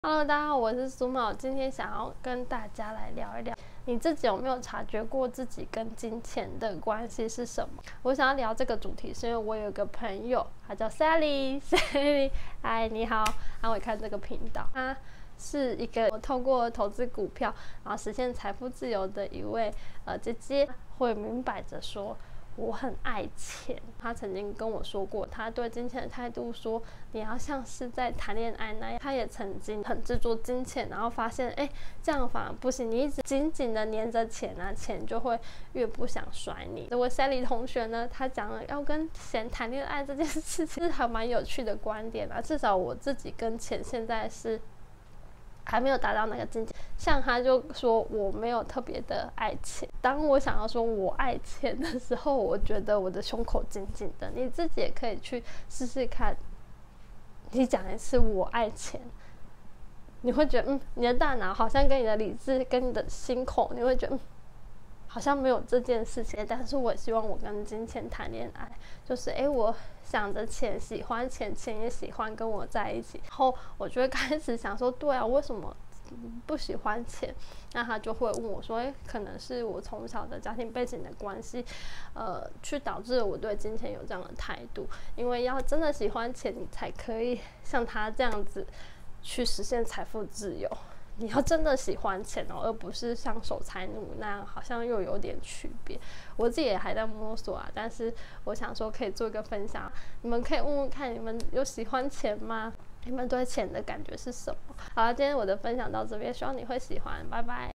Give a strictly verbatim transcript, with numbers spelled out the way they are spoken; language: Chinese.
Hello，大家好，我是苏茂，今天想要跟大家来聊一聊，你自己有没有察觉过自己跟金钱的关系是什么？我想要聊这个主题，是因为我有一个朋友，他叫 Sally，Sally， 嗨，你好，他会看这个频道，他是一个透过投资股票，然后实现财富自由的一位呃姐姐，会明摆着说。我很爱钱，他曾经跟我说过，他对金钱的态度说，你要像是在谈恋爱那样。他也曾经很执着金钱，然后发现，哎，这样反而不行，你一直紧紧的黏着钱啊，钱就会越不想甩你。这位 Sally 同学呢，他讲了要跟钱谈恋爱这件事情，是还蛮有趣的观点啊。至少我自己跟钱现在是。还没有达到那个境界，像他就说我没有特别的爱钱。当我想要说我爱钱的时候，我觉得我的胸口紧紧的。你自己也可以去试试看，你讲一次我爱钱，你会觉得嗯，你的大脑好像跟你的理智跟你的心口，你会觉得嗯，好像没有这件事情。但是我希望我跟金钱谈恋爱，就是哎，我想着钱，喜欢钱，钱也喜欢跟我在一起。然后我就会开始想说，对啊，为什么不喜欢钱？那他就会问我说，哎，可能是我从小的家庭背景的关系，呃，去导致我对金钱有这样的态度。因为要真的喜欢钱，你才可以像他这样子去实现财富自由。你要真的喜欢钱哦，而不是像守财奴那样，好像又有点区别。我自己也还在摸索啊，但是我想说可以做一个分享，你们可以问问看，你们有喜欢钱吗？你们对钱的感觉是什么？好了，今天我的分享到这边，希望你会喜欢，拜拜。